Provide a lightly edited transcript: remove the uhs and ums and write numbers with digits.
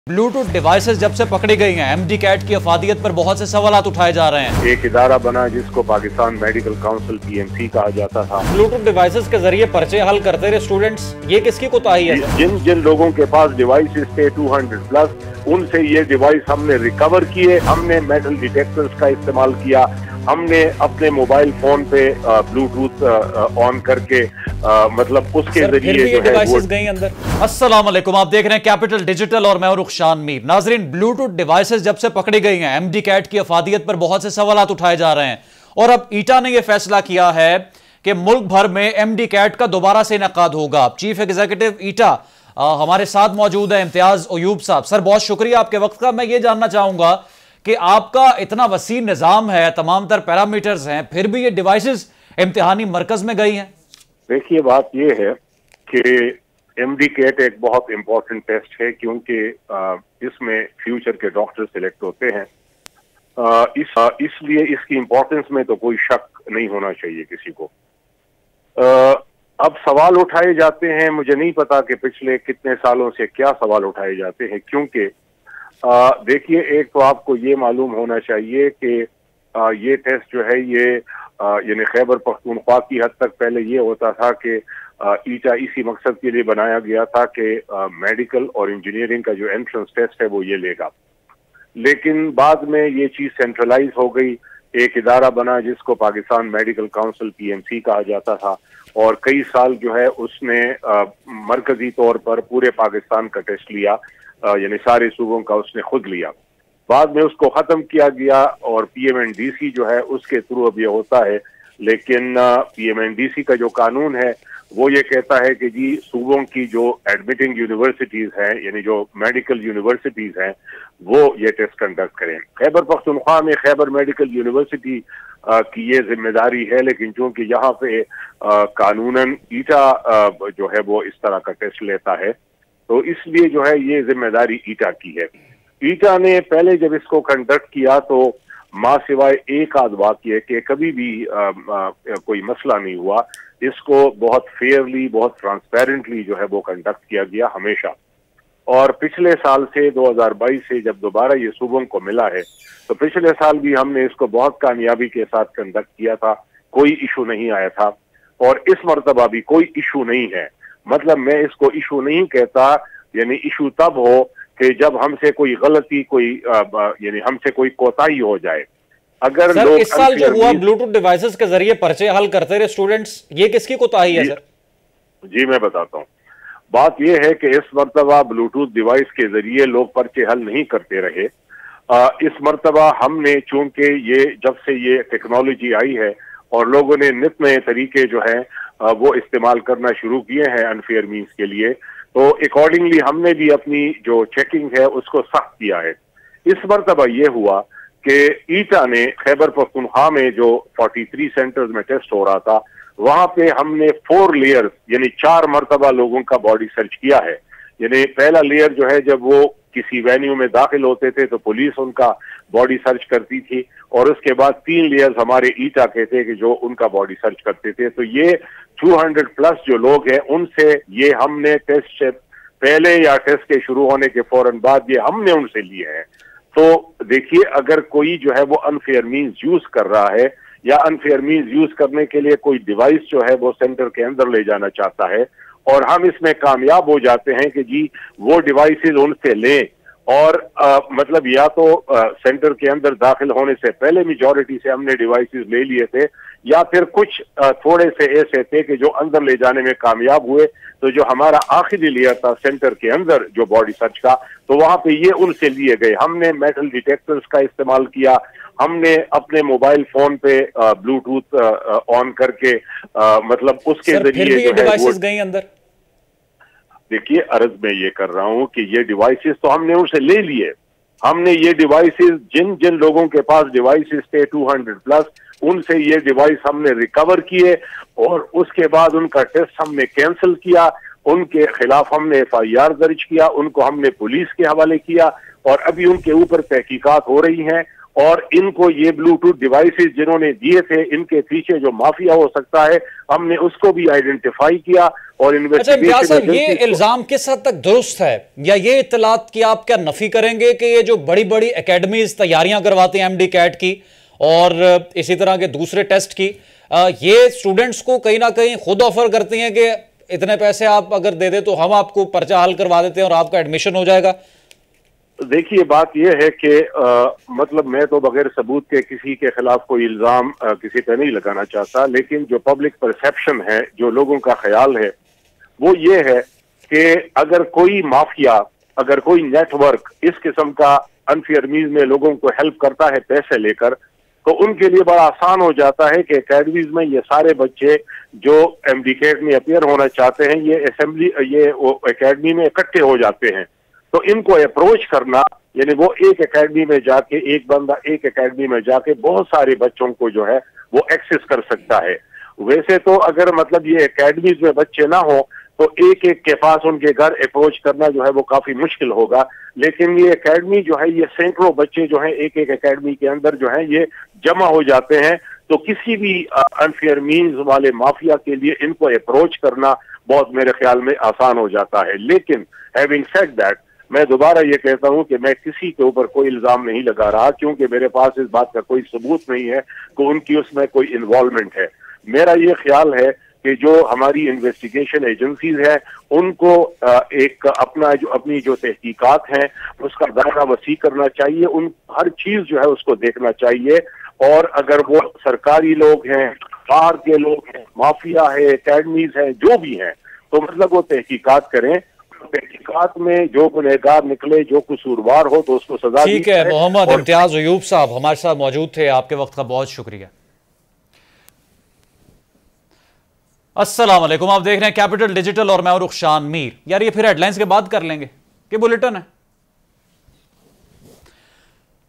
Bluetooth devices जब से पकड़ी गई हैं, एमडी कैट की अफादियत पर बहुत से सवाल उठाए जा रहे हैं। एक इदारा बना जिसको पाकिस्तान मेडिकल काउंसिल पीएमसी कहा जाता था। ब्लूटूथ डिवाइसेस के जरिए पर्चे हल करते रहे स्टूडेंट्स, ये किसकी कोताही है? जिन लोगों के पास डिवाइसेस थे 200+, उनसे ये डिवाइस हमने रिकवर किए। हमने मेटल डिटेक्टर्स का इस्तेमाल किया। हमने अपने मोबाइल फोन पे ब्लूटूथ ऑन करके मतलब उसके जरिए ये डिवाइसेस गई अंदर। अस्सलाम वालेकुम, आप देख रहे हैं कैपिटल डिजिटल और मैं हूं रुखशान मीर। नाजरीन, ब्लूटूथ डिवाइसेस जब से पकड़ी गई हैं, एमडी कैट की अफादियत पर बहुत से सवाल उठाए जा रहे हैं और अब ईटा ने यह फैसला किया है कि मुल्क भर में एमडी कैट का दोबारा से इनेकाद होगा। चीफ एग्जीक्यूटिव ईटा हमारे साथ मौजूद है, इम्तियाज अयूब साहब। सर, बहुत शुक्रिया आपके वक्त का। मैं ये जानना चाहूंगा कि आपका इतना वसी निजाम है, तमाम तर पैरामीटर्स हैं, फिर भी ये डिवाइसेस इम्तिहानी मरकज में गई हैं। देखिए, बात ये है कि एमडी कैट एक बहुत इंपॉर्टेंट टेस्ट है क्योंकि इसमें फ्यूचर के डॉक्टर सिलेक्ट होते हैं। इसलिए इसकी इंपॉर्टेंस में तो कोई शक नहीं होना चाहिए किसी को। अब सवाल उठाए जाते हैं, मुझे नहीं पता कि पिछले कितने सालों से क्या सवाल उठाए जाते हैं, क्योंकि देखिए, एक तो आपको ये मालूम होना चाहिए कि ये टेस्ट जो है ये यानी खैबर पख्तूनख्वा की हद तक पहले ये होता था कि ईटा इसी मकसद के लिए बनाया गया था कि मेडिकल और इंजीनियरिंग का जो एंट्रेंस टेस्ट है वो ये लेगा। लेकिन बाद में ये चीज सेंट्रलाइज हो गई। एक इदारा बना जिसको पाकिस्तान मेडिकल काउंसिल पीएमसी कहा जाता था और कई साल जो है उसने मरकजी तौर पर पूरे पाकिस्तान का टेस्ट लिया, यानी सारे सूबों का उसने खुद लिया। बाद में उसको खत्म किया गया और पीएमएनडीसी जो है उसके थ्रू अब ये होता है। लेकिन पीएमएनडीसी का जो कानून है वो ये कहता है कि जी सूबों की जो एडमिटिंग यूनिवर्सिटीज हैं, यानी जो मेडिकल यूनिवर्सिटीज हैं, वो ये टेस्ट कंडक्ट करें। खैबर पख्तूनख्वा में खैबर मेडिकल यूनिवर्सिटी की ये जिम्मेदारी है, लेकिन चूंकि यहाँ पे कानूनन ईटा जो है वो इस तरह का टेस्ट लेता है, तो इसलिए जो है ये जिम्मेदारी ईटा की है। ईटा ने पहले जब इसको कंडक्ट किया तो माँ सिवाय एक आध वाक़ये के कभी भी कोई मसला नहीं हुआ। इसको बहुत फेयरली, बहुत ट्रांसपेरेंटली जो है वो कंडक्ट किया गया हमेशा। और पिछले साल से 2022 से जब दोबारा ये सूबों को मिला है तो पिछले साल भी हमने इसको बहुत कामयाबी के साथ कंडक्ट किया था, कोई इशू नहीं आया था। और इस मर्तबा भी कोई इशू नहीं है। मतलब मैं इसको इशू नहीं कहता, यानी इशू तब हो कि जब हमसे कोई गलती, कोई यानी हमसे कोई कोताही हो जाए। अगर सर, इस साल जो हुआ ब्लूटूथ डिवाइसेस के जरिए पर्चे हल करते रहे स्टूडेंट्स, ये किसकी कोताही है सर? जी मैं बताता हूँ। बात यह है कि इस मर्तबा ब्लूटूथ डिवाइस के जरिए लोग पर्चे हल नहीं करते रहे। इस मर्तबा हमने, चूंकि ये जब से ये टेक्नोलॉजी आई है और लोगों ने नित नए तरीके जो है वो इस्तेमाल करना शुरू किए हैं अनफेयर मीन्स के लिए, तो अकॉर्डिंगली हमने भी अपनी जो चेकिंग है उसको सख्त किया है। इस मर्तबा ये हुआ कि ईटा ने खैबर पख्तूनख्वा में जो 43 सेंटर्स में टेस्ट हो रहा था, वहां पे हमने 4 लेयर्स यानी 4 मर्तबा लोगों का बॉडी सर्च किया है। यानी पहला लेयर जो है, जब वो किसी वेन्यू में दाखिल होते थे तो पुलिस उनका बॉडी सर्च करती थी, और उसके बाद 3 लेयर्स हमारे ईटा के थे कि जो उनका बॉडी सर्च करते थे। तो ये 200+ जो लोग हैं उनसे ये हमने टेस्ट से पहले या टेस्ट के शुरू होने के फौरन बाद ये हमने उनसे लिए हैं। तो देखिए, अगर कोई जो है वो अनफेयर मीन्स यूज कर रहा है या अनफेयर मीन्स यूज करने के लिए कोई डिवाइस जो है वो सेंटर के अंदर ले जाना चाहता है और हम इसमें कामयाब हो जाते हैं कि जी वो डिवाइसेस उनसे लें, और मतलब या तो सेंटर के अंदर दाखिल होने से पहले मेजॉरिटी से हमने डिवाइसेस ले लिए थे, या फिर कुछ थोड़े से ऐसे थे कि जो अंदर ले जाने में कामयाब हुए। तो जो हमारा आखिरी लेयर था सेंटर के अंदर जो बॉडी सर्च का, तो वहां पे ये उनसे लिए गए। हमने मेटल डिटेक्टर्स का इस्तेमाल किया। हमने अपने मोबाइल फोन पे ब्लूटूथ ऑन करके मतलब उसके जरिए गई अंदर। देखिए, अर्ज में ये कर रहा हूं कि ये डिवाइसेस तो हमने उनसे ले लिए। हमने ये डिवाइसेस, जिन लोगों के पास डिवाइसेस थे 200+, उनसे ये डिवाइस हमने रिकवर किए और उसके बाद उनका टेस्ट हमने कैंसिल किया। उनके खिलाफ हमने FIR दर्ज किया, उनको हमने पुलिस के हवाले किया और अभी उनके ऊपर तहकीकात हो रही हैं اور ان کو یہ بلوٹوتھ ڈیوائسز جنہوں نے دیے تھے ان کے پیچھے جو مافیا ہو سکتا ہے ہم نے اس کو بھی آئیڈینٹیفائی کیا اور انویسٹیگیشن یہ الزام کس حد تک درست ہے یا یہ اطلاعات کی آپ کیا نفی کریں گے کہ یہ جو بڑی بڑی اکیڈمیز تیاریاں کرواتے ہیں MD CAT کی اور اسی طرح کے دوسرے ٹیسٹ کی یہ اسٹوڈنٹس کو کہیں نہ کہیں خود آفر کرتی ہیں کہ اتنے پیسے آپ اگر دے دیں تو ہم آپ کو پرچہ حل کروا دیتے ہیں اور آپ کا ایڈمیشن ہو جائے گا؟ دیکھیے بات یہ ہے کہ مطلب میں تو بغیر ثبوت کے کسی کے خلاف کوئی الزام کسی پہ نہیں لگانا چاہتا، لیکن جو پبلک پرسیپشن ہے، جو لوگوں کا خیال ہے وہ یہ ہے کہ اگر کوئی مافیا، اگر کوئی نیٹ ورک اس قسم کا انفیئر مینز میں لوگوں کو ہیلپ کرتا ہے پیسے لے کر، تو ان کے لیے بڑا آسان ہو جاتا ہے کہ اکیڈمیز میں یہ سارے بچے جو MD CAT میں اپیئر ہونا چاہتے ہیں یہ اکیڈمی میں اکٹھے ہو جاتے ہیں، تو ان کو اپروچ کرنا، یعنی وہ ایک اکیڈمی میں جا کے، ایک بندہ ایک اکیڈمی میں جا کے بہت سارے بچوں کو جو ہے وہ ایکسس کر سکتا ہے۔ ویسے تو اگر مطلب یہ اکیڈمیز میں بچے نہ ہوں تو ایک ایک کے پاس ان کے گھر اپروچ کرنا جو ہے وہ کافی مشکل ہوگا، لیکن یہ اکیڈمی جو ہے یہ سینکڑوں بچے جو ہیں ایک ایک اکیڈمی کے اندر جو ہیں یہ جمع ہو جاتے ہیں، تو کسی بھی انفیئر مینز والے مافیا کے لیے ان کو اپروچ کرنا بہت میرے خیال میں آسان ہو جاتا ہے۔ لیکن ہیونگ سیڈ دیٹ، میں دوبارہ یہ کہتا ہوں کہ میں کسی کے اوپر کوئی الزام نہیں لگا رہا، کیونکہ میرے پاس اس بات کا کوئی ثبوت نہیں ہے کہ ان کی اس میں کوئی انوالومنٹ ہے۔ میرا یہ خیال ہے کہ جو ہماری انویسٹیگیشن ایجنسیز ہیں ان کو ایک اپنی جو تحقیقات ہیں اس کا دائرہ وسیع کرنا چاہیے، ان ہر چیز جو ہے اس کو دیکھنا چاہیے، اور اگر وہ سرکاری لوگ ہیں، باہر کے لوگ ہیں، مافیا ہے، اکیڈمیز ہیں، جو بھی ہیں، تو مطلب وہ تحقیقات کریں، تحقیقات میں جو گنہگار نکلے، جو قصوروار ہو تو اس کو سزا دی جائے۔ ٹھیک ہے، محمد امتیاز ایوب صاحب ہمارے ساتھ موجود تھے، آپ کے وقت کا بہت شکریہ۔ السلام علیکم، آپ دیکھ رہے ہیں کیپٹل ڈیجیٹل اور میں رخشان میر۔ یار یہ پھر ہیڈ لائنز کے بعد کر لیں گے کہ بلیٹن ہے؟